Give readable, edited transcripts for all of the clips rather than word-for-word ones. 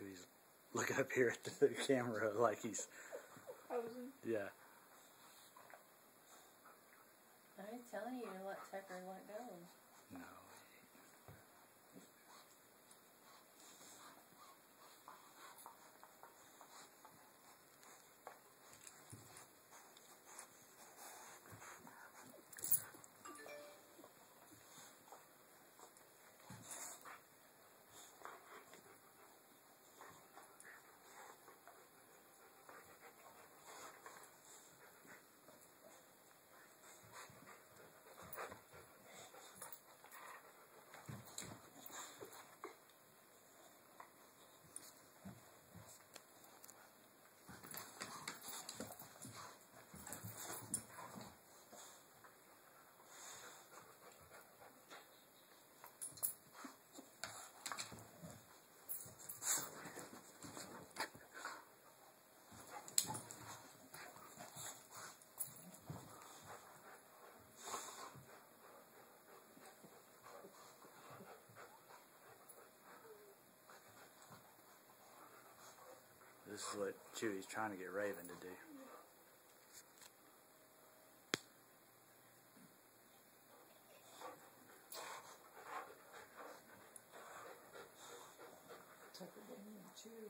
Chewy's looking up here at the camera like he's posing. Yeah. I'm telling you to let Tucker let go. No. This is what Chewy's trying to get Raven to do. Tucker didn't even chew.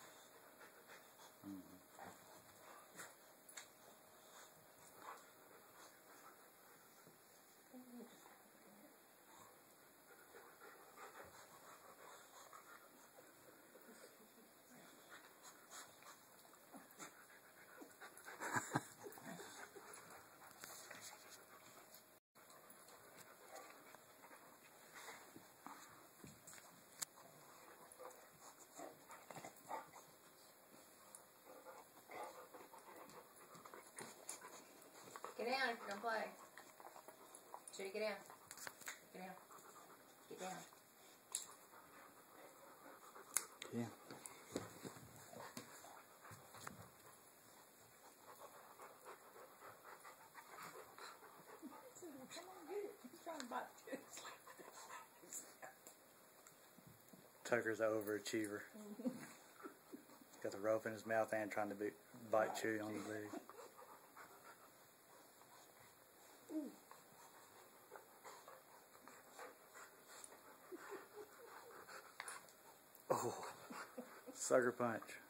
Get down if you're gonna play. Chewy, get down. Get down. Get down. Yeah. Come on, get it. He's trying to bite you. Tucker's an overachiever. Got the rope in his mouth and trying to bite Chewy on the leg. Oh, sucker punch.